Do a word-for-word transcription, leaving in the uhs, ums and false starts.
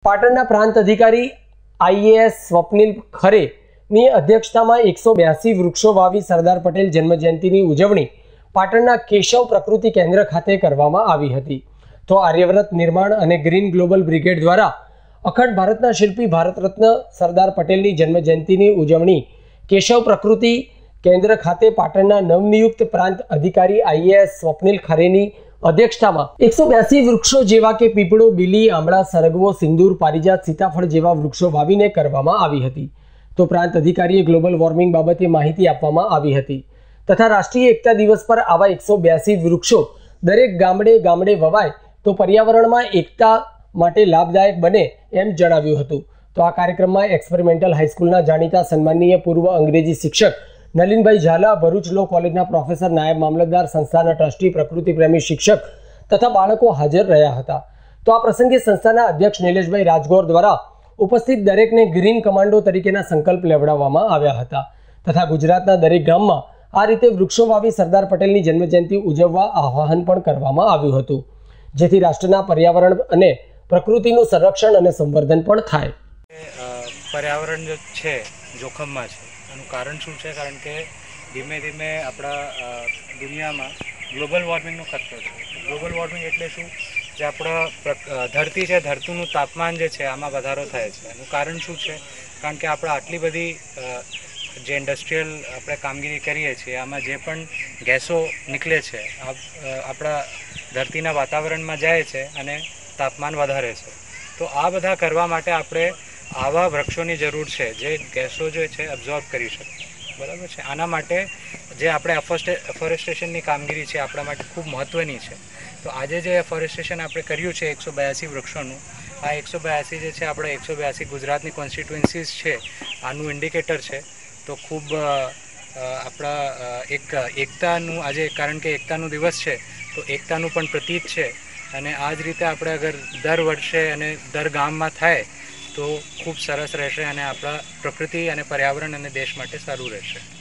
પાટણના પ્રાંત અધિકારી આઈએએસ સ્વપ્નિલ ખરેની અધ્યક્ષતામાં એકસો બ્યાસી વૃક્ષો વાવી સરદાર પટેલ જન્મજયંતિની ઉજવણી પાટણના કેશવ પ્રકૃતિ કેન્દ્ર ખાતે કરવામાં આવી હતી. તો આર્યવ્રત નિર્માણ અને ગ્રીન ગ્લોબલ બ્રિગેડ દ્વારા અખંડ ભારતના શિલ્પી ભારત રત્ન સરદાર પટેલની જન્મજયંતિની ઉજવણી કેશવ પ્રકૃતિ કેન્દ્ર ખાતે પાટણના નવનિયુક્ત પ્રાંત અધિકારી આઈએએસ સ્વપ્નિલ ખરેની અધ્યક્ષતામાં એકસો બ્યાસી વૃક્ષો જેવા કે પીપળો, બીલી, આંબળા, સરગવો, સિંદૂર, પારિજાત, સીતાફળ જેવા વૃક્ષો વાવીને કરવામાં આવી હતી. તો પ્રાંત અધિકારીએ ગ્લોબલ વોર્મિંગ બાબતે માહિતી આપવામાં આવી હતી તથા રાષ્ટ્રીય એકતા દિવસ પર આવા એકસો બ્યાસી વૃક્ષો દરેક ગામડે ગામડે વવાય તો પર્યાવરણમાં એકતા માટે લાભદાયક બને એમ જણાવ્યું હતું. તો આ કાર્યક્રમમાં એક્સપેરિમેન્ટલ હાઈસ્કૂલના જાણીતા સન્માનીય પૂર્વ અંગ્રેજી શિક્ષક નલિનભાઈ ઝાલા, ભરૂચ લો કોલેજના પ્રોફેસર, નાયબ મામલતદાર, સંસ્થાના ટ્રસ્ટી, પ્રકૃતિ પ્રેમી શિક્ષક તથા બાળકો હાજર રહ્યા હતા. તો આ પ્રસંગે સંસ્થાના અધ્યક્ષ નિલેશભાઈ રાજગોર દ્વારા ઉપસ્થિત દરેકને ગ્રીન કમાન્ડો તરીકેના સંકલ્પ લેવડાવવામાં આવ્યા હતા તથા ગુજરાતના દરેક ગામમાં આ રીતે વૃક્ષો વાવી સરદાર પટેલની જન્મજયંતિ ઉજવવા આહ્વાન પણ કરવામાં આવ્યું હતું, જેથી રાષ્ટ્રના પર્યાવરણ અને પ્રકૃતિનું સંરક્ષણ અને સંવર્ધન પણ થાય. પર્યાવરણ જે છે જોખમમાં છે, એનું કારણ શું છે? કારણ કે ધીમે ધીમે આપણા દુનિયામાં ગ્લોબલ વોર્મિંગનો ખતરો છે. ગ્લોબલ વોર્મિંગ એટલે શું? જે આપણા ધરતી છે, ધરતીનું તાપમાન જે છે આમાં વધારો થાય છે. એનું કારણ શું છે? કારણ કે આપણે આટલી બધી જે ઇન્ડસ્ટ્રીયલ આપણે કામગીરી કરીએ છીએ, આમાં જે પણ ગેસો નીકળે છે આપણા ધરતીના વાતાવરણમાં જાય છે અને તાપમાન વધારે છે. તો આ બધા કરવા માટે આપણે આવા વૃક્ષોની જરૂર છે જે ગેસો જે છે એબ્ઝોર્બ કરી શકે. બરાબર છે. આના માટે જે આપણે એફોરેસ્ટેશનની કામગીરી છે આપણા માટે ખૂબ મહત્ત્વની છે. તો આજે જે એફોરેસ્ટેશન આપણે કર્યું છે એકસો બ્યાસી વૃક્ષોનું, આ એકસો બ્યાસી જે છે આપણે એકસો બ્યાસી ગુજરાતની કોન્સ્ટિટ્યુન્સીસ છે, આનું ઇન્ડિકેટર છે. તો ખૂબ આપણા એક એકતાનું આજે, કારણ કે એકતાનો દિવસ છે તો એકતાનું પણ પ્રતીક છે. અને આ જ રીતે આપણે અગર દર વર્ષે અને દર ગામમાં થાય તો ખૂબ સરસ રહેશે અને આપણા પ્રકૃતિ અને પર્યાવરણ અને દેશ માટે સારું રહેશે.